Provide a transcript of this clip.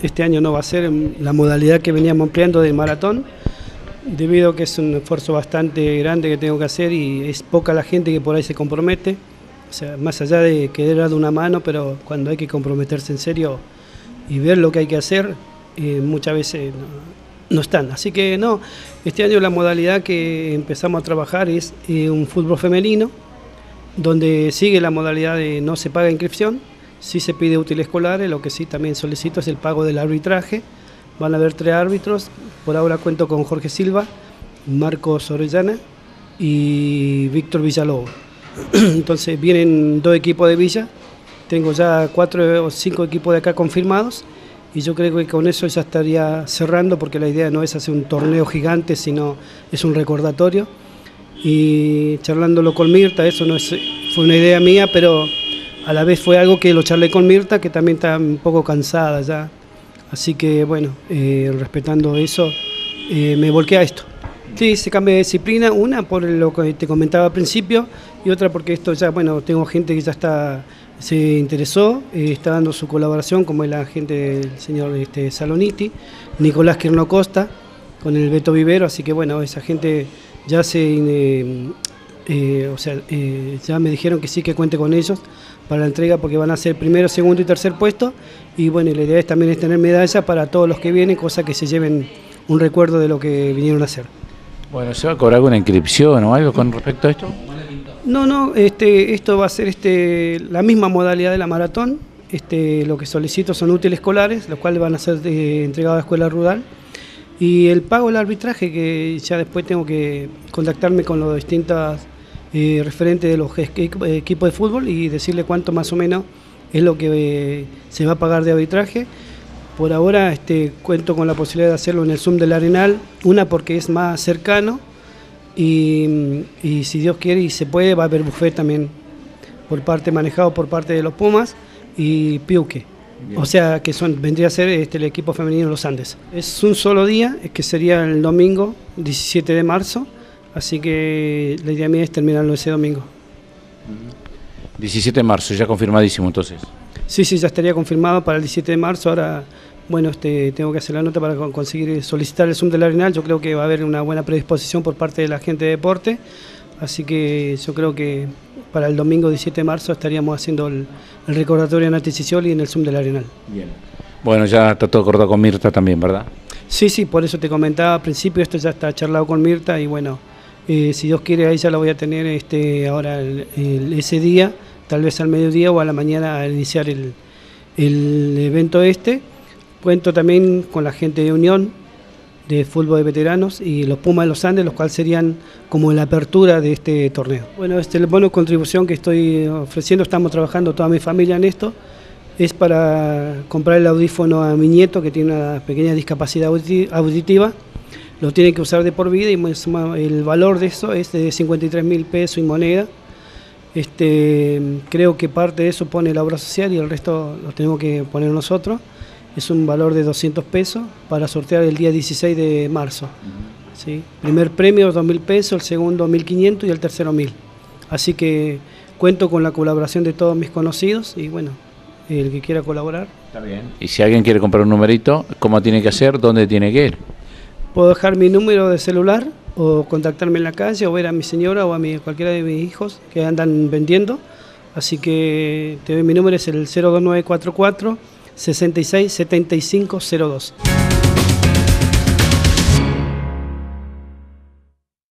este año no va a ser la modalidad que veníamos empleando del maratón, debido a que es un esfuerzo bastante grande que tengo que hacer y es poca la gente que por ahí se compromete. O sea, más allá de querer dar una mano, pero cuando hay que comprometerse en serio y ver lo que hay que hacer, muchas veces no están. Así que no, este año la modalidad que empezamos a trabajar es un fútbol femenino, donde sigue la modalidad de no se paga inscripción, sí se pide útiles escolares, lo que sí también solicito es el pago del arbitraje. Van a haber 3 árbitros, por ahora cuento con Jorge Silva, Marcos Orellana y Víctor Villalobos. Entonces vienen 2 equipos de Villa, tengo ya 4 o 5 equipos de acá confirmados y yo creo que con eso ya estaría cerrando, porque la idea no es hacer un torneo gigante, sino es un recordatorio. Y charlándolo con Mirta, eso no fue una idea mía, pero a la vez fue algo que lo charlé con Mirta, que también está un poco cansada ya. Así que bueno, respetando eso, me volqué a esto. Sí, se cambia de disciplina, una por lo que te comentaba al principio y otra porque esto ya, bueno, tengo gente que ya se interesó, está dando su colaboración, como es la gente del señor Saloniti, Nicolás Quirno Costa, con el Beto Vivero, así que bueno, esa gente ya ya me dijeron que sí, que cuente con ellos para la entrega, porque van a ser primero, segundo y tercer puesto, y bueno, la idea también es tener medalla para todos los que vienen, cosa que se lleven un recuerdo de lo que vinieron a hacer. Bueno, ¿se va a cobrar alguna inscripción o algo con respecto a esto? No, esto va a ser la misma modalidad de la maratón. Lo que solicito son útiles escolares, los cuales van a ser entregados a Escuela Rural. Y el pago del arbitraje, que ya después tengo que contactarme con los distintos referentes de los equipos de fútbol y decirle cuánto más o menos es lo que se va a pagar de arbitraje. Por ahora cuento con la posibilidad de hacerlo en el Zoom del Arenal, una porque es más cercano y si Dios quiere y se puede, va a haber buffet también manejado por parte de los Pumas y Piuque. Bien. O sea que vendría a ser el equipo femenino de los Andes. Es un solo día, que sería el domingo 17 de marzo, así que la idea mía es terminarlo ese domingo. 17 de marzo, ya confirmadísimo entonces. Sí, ya estaría confirmado para el 17 de marzo. Ahora, bueno, tengo que hacer la nota para conseguir solicitar el Zoom del Arenal. Yo creo que va a haber una buena predisposición por parte de la gente de deporte, así que yo creo que para el domingo 17 de marzo estaríamos haciendo el recordatorio en Aticicioli y en el Zoom del Arenal. Bien. Bueno, ya está todo acordado con Mirta también, ¿verdad? Sí, por eso te comentaba al principio, esto ya está charlado con Mirta y bueno, si Dios quiere ahí ya lo voy a tener ahora ese día, tal vez al mediodía o a la mañana al iniciar el evento. Cuento también con la gente de Unión de fútbol de veteranos y los Pumas de los Andes, los cuales serían como la apertura de este torneo. Bueno, el bono de contribución que estoy ofreciendo, estamos trabajando toda mi familia en esto, es para comprar el audífono a mi nieto, que tiene una pequeña discapacidad auditiva. Lo tiene que usar de por vida y el valor de eso es de 53.000 pesos y moneda. Creo que parte de eso pone la obra social y el resto lo tenemos que poner nosotros. Es un valor de 200 pesos para sortear el día 16 de marzo. ¿Sí? Primer premio 2.000 pesos, el segundo 1.500 y el tercero 1.000. Así que cuento con la colaboración de todos mis conocidos y bueno, el que quiera colaborar. Está bien. Y si alguien quiere comprar un numerito, ¿cómo tiene que hacer? ¿Dónde tiene que ir? Puedo dejar mi número de celular o contactarme en la calle o ver a mi señora o a cualquiera de mis hijos que andan vendiendo. Así que te doy mi número, es el 02944 66 75 02.